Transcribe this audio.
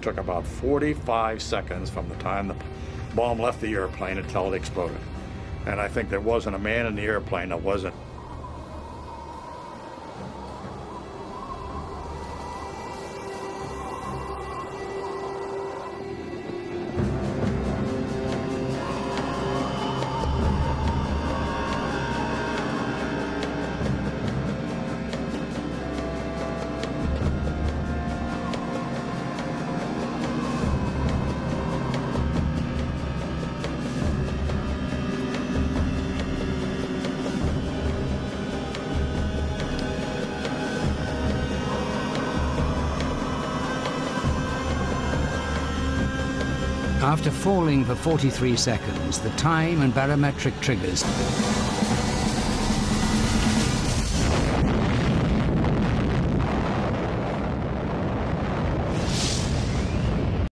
took about 45 seconds from the time the bomb left the airplane until it exploded. And I think there wasn't a man in the airplane that wasn't. After falling for 43 seconds, the time and barometric triggers